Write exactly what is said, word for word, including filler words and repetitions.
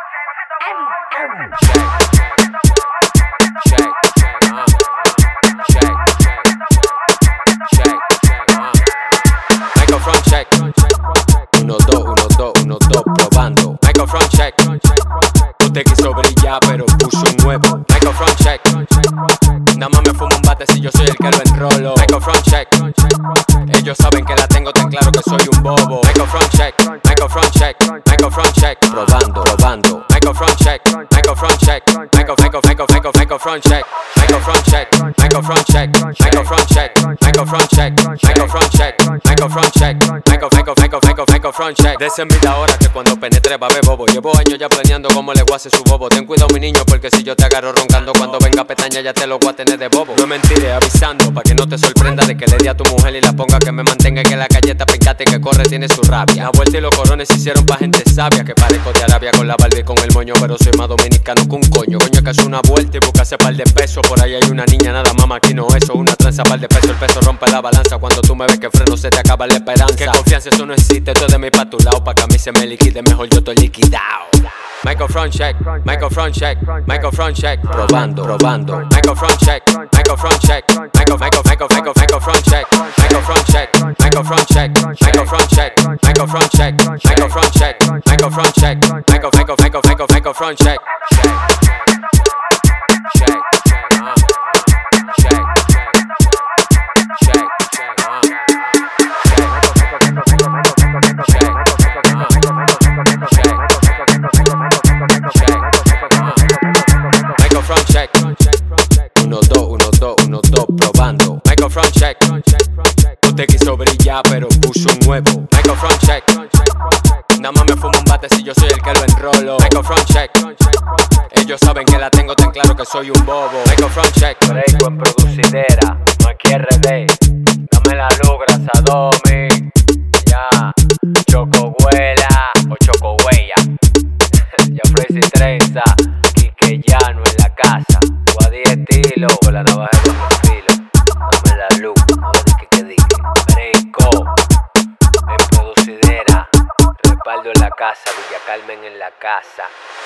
Microphone check. Uno, dos, uno, dos, uno, dos, probando. Microphone check. Usted quiso brillar, pero puso un nuevo. Microphone check. Nada más me fumo un bate si yo soy el que lo enrolo. Microphone check. Ellos saben que la tengo tan claro que soy un bobo. Microphone check. Microphone check. Microphone check. Probando, probando. Microphone check. Microphone check. Micro, micro, micro, micro, microphone check. Microphone check. Microphone check. Microphone check. Microphone check. Microphone check. Microphone check. Micro, micro, micro, micro, microphone check. De ese mil ahora que cuando penetre va a ver bobo. Llevo años ya planeando cómo le voy a hacer su bobo. Ten cuidado mi niño porque si yo te agarro roncando cuando venga pestaña ya te lo voy a tener de bobo. No mentiré avisando pa' que no te sorprenda de que le di a tu mujer y la ponga que me mantenga y que la galleta picate que corre tiene su rabia. La vuelta y los corones se hicieron pa' gente sabia que parezco de Arabia con la barba y con el moño, pero soy más dominicano que un coño. Coño que hace una vuelta y busca ese par de pesos. Por ahí hay una niña nada más maquino eso, una tranza par de pesos. El peso rompe la balanza cuando tú me ves que freno se te acaba la esperanza. Que confianza eso no existe, todo de mí pa' tu lado pa' que a mí se me liquide, mejor yo estoy liquidado. Microphone check, microphone check, microphone check. Probando, probando. Microphone check, microphone check, micro, micro, micro, micro, microphone check. Microphone check, microphone check, microphone check, microphone check, microphone check, microphone check, micro, micro, micro, micro, microphone check. Check, check, check, Microphone check. Uno, dos, uno, dos, uno, dos, probando. Microphone check. Usted quiso brillar, pero puso un nuevo. Microphone check. Nada más me fumo un bate si yo soy el que lo enrolo. Microphone check. Ellos saben que la tengo tan claro que soy un bobo. Microphone check. Breako en producidera, Maki R D. Dame la luz, grasa Domi. Ya, Chocohuela o Chocohuella. Ya Freezy Trenza, Quique Llano en la casa. Guadí estilo, con la navaja de los filos. Dame la luz, no dije que dije. Breako en producidera. Respaldo en la casa, Villa Carmen en la casa.